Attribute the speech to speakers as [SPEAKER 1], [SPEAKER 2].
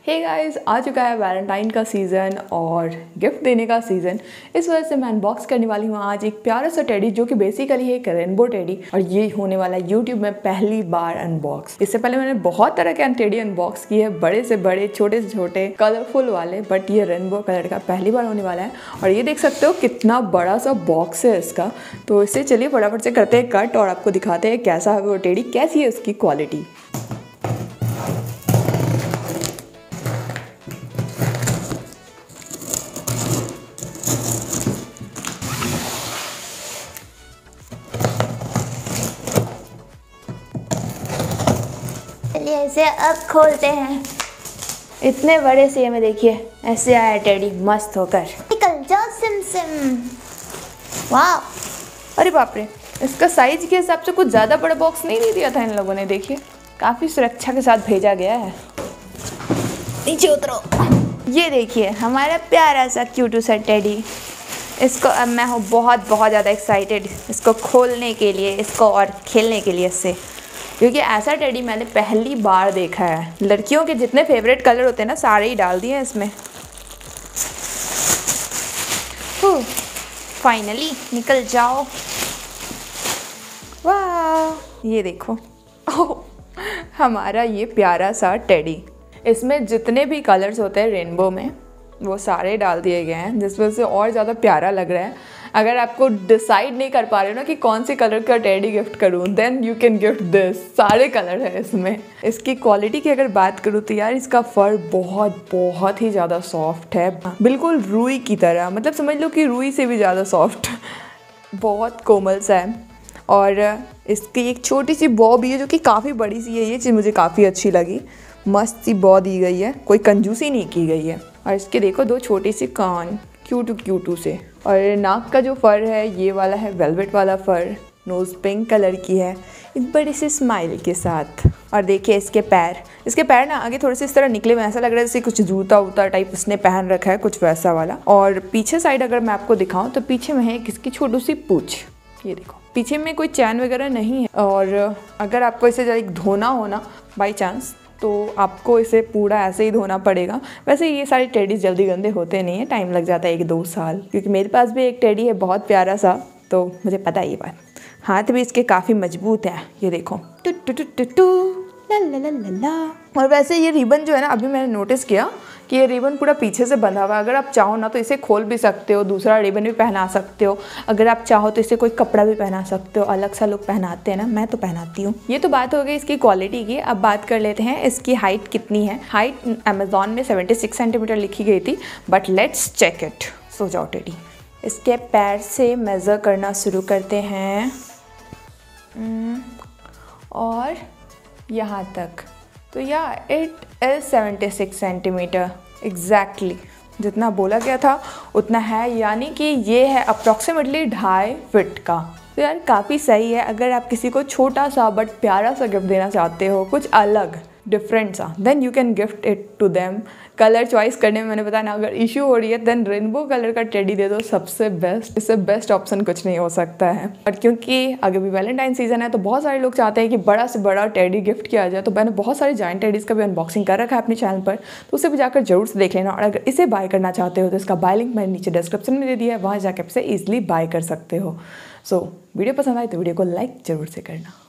[SPEAKER 1] Hey guys, आ चुका है Valentine का सीज़न और गिफ्ट देने का सीज़न। इस वजह से मैं अनबॉक्स करने वाली हूँ आज एक प्यारा सा टेडी जो कि बेसिकली है एक रेनबो टेडी, और ये होने वाला है यूट्यूब में पहली बार अनबॉक्स। इससे पहले मैंने बहुत तरह के टेडी अनबॉक्स किए हैं, बड़े से बड़े, छोटे से छोटे, कलरफुल वाले, बट ये रेनबो कलर का पहली बार होने वाला है। और ये देख सकते हो कितना बड़ा सा बॉक्स है इसका। तो इससे चलिए फटाफट से करते हैं कट और आपको दिखाते हैं कैसा है वो टेडी, कैसी है उसकी क्वालिटी।
[SPEAKER 2] चलिए इसे अब खोलते हैं। इतने बड़े से में देखिए ऐसे आया टेडी मस्त होकर। निकल जाओ सिम सिम। वाह,
[SPEAKER 1] अरे बाप रे, इसका साइज के हिसाब से कुछ ज़्यादा बड़ा बॉक्स नहीं दिया था इन लोगों ने। देखिए काफ़ी सुरक्षा के साथ भेजा गया है।
[SPEAKER 2] नीचे उतरो। ये देखिए हमारा प्यारा सा क्यूटू सा टेडी। इसको अब मैं हूँ बहुत ज़्यादा एक्साइटेड इसको खोलने के लिए, इसको और खेलने के लिए इससे, क्योंकि ऐसा टेडी मैंने पहली बार देखा है। लड़कियों के जितने फेवरेट कलर होते हैं ना, सारे ही डाल दिए हैं इसमें। फाइनली निकल जाओ।
[SPEAKER 1] वाह, ये देखो हमारा ये प्यारा सा टेडी। इसमें जितने भी कलर्स होते हैं रेनबो में वो सारे डाल दिए गए हैं, जिस वजह से और ज़्यादा प्यारा लग रहा है। अगर आपको डिसाइड नहीं कर पा रहे हो ना कि कौन सी कलर का टेडी गिफ्ट करूँ, then you can gift this. सारे कलर हैं इसमें। इसकी क्वालिटी की अगर बात करूँ तो यार इसका फर बहुत ही ज़्यादा सॉफ्ट है, बिल्कुल रुई की तरह। मतलब समझ लो कि रुई से भी ज़्यादा सॉफ्ट, बहुत कोमल सा है। और इसकी एक छोटी सी बॉ भी है जो कि काफ़ी बड़ी सी है। ये चीज़ मुझे काफ़ी अच्छी लगी, मस्त सी बॉ दी गई है, कोई कंजूसी नहीं की गई है। और इसके देखो दो छोटी सी कान, क्यूटू से। और नाक का जो फर है ये वाला है वेलवेट वाला फर। नोज़ पिंक कलर की है, एक बड़ी सी स्माइल के साथ। और देखिए इसके पैर ना आगे थोड़े से इस तरह निकले हुए, ऐसा लग रहा है जैसे कुछ जूता उता टाइप उसने पहन रखा है, कुछ वैसा वाला। और पीछे साइड अगर मैं आपको दिखाऊं तो पीछे में है किसकी छोटी सी पूंछ। ये देखो पीछे में कोई चैन वगैरह नहीं है। और अगर आपको इसे धोना हो ना बाई चांस, तो आपको इसे पूरा ऐसे ही धोना पड़ेगा। वैसे ये सारे टेडीज जल्दी गंदे होते नहीं हैं, टाइम लग जाता है 1-2 साल। क्योंकि मेरे पास भी एक टेडी है बहुत प्यारा सा, तो मुझे पता है ये बात। हाथ भी इसके काफ़ी मजबूत है। ये देखो टू टू टू टू टू ला ला ला ला ला। और वैसे ये रिबन जो है ना, अभी मैंने नोटिस किया कि ये रिबन पूरा पीछे से बंधा हुआ है। अगर आप चाहो ना तो इसे खोल भी सकते हो, दूसरा रिबन भी पहना सकते हो। अगर आप चाहो तो इसे कोई कपड़ा भी पहना सकते हो, अलग सा लोग पहनाते हैं ना, मैं तो पहनाती हूँ। ये तो बात हो गई इसकी क्वालिटी की। अब बात कर लेते हैं इसकी हाइट कितनी है। हाइट अमेजोन में 76 सेंटीमीटर लिखी गई थी, बट लेट्स चेक इट। सो जाओ टेडी। इसके पैर से मेज़र करना शुरू करते हैं और यहाँ तक। तो या इट इज़ 76 सेंटीमीटर एग्जैक्टली, जितना बोला गया था उतना है। यानी कि ये है अप्रॉक्सीमेटली 2.5 फीट का। तो यार काफ़ी सही है। अगर आप किसी को छोटा सा बट प्यारा सा गिफ्ट देना चाहते हो, कुछ अलग डिफरेंट सा, then you can gift it to them. Colour choice करने में मैंने बताया ना, अगर इशू हो रही है देन रेनबो कलर का टेडी दे दो, सबसे बेस्ट। इससे बेस्ट ऑप्शन कुछ नहीं हो सकता है। और क्योंकि अगर भी वैलेंटाइन सीजन है तो बहुत सारे लोग चाहते हैं कि बड़ा से बड़ा टेडी गिफ्ट किया जाए। तो मैंने बहुत सारे जायंट टेडीज़ का भी अनबॉक्सिंग कर रखा है अपने चैनल पर, तो उसे भी जाकर जरूर से देख लेना। और अगर इसे बाय करना चाहते हो तो इसका बाय लिंक मैंने नीचे डिस्क्रिप्शन में दे दिया है, वहाँ जाकर इसे ईजिली बाय कर सकते हो। सो वीडियो पसंद आए तो वीडियो को लाइक ज़रूर से करना।